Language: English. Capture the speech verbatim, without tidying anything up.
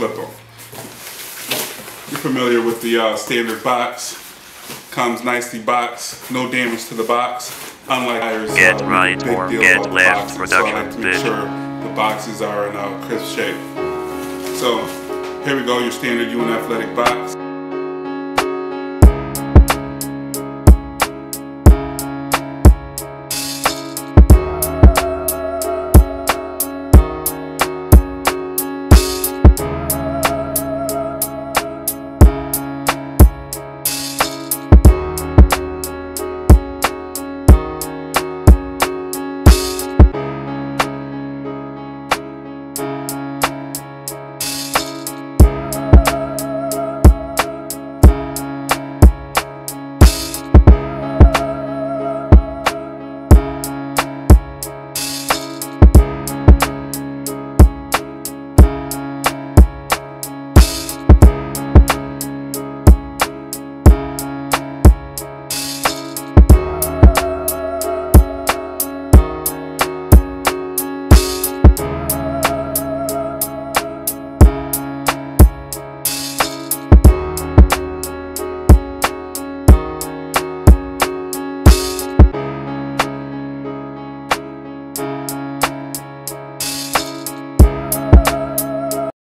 flip them. You're familiar with the uh, standard box. Comes nicely boxed, no damage to the box. Unlike tires, get uh, right big or deal get about left boxes, so I like to production make bid. sure the boxes are in a crisp shape. So here we go, your standard Ewing Athletic box.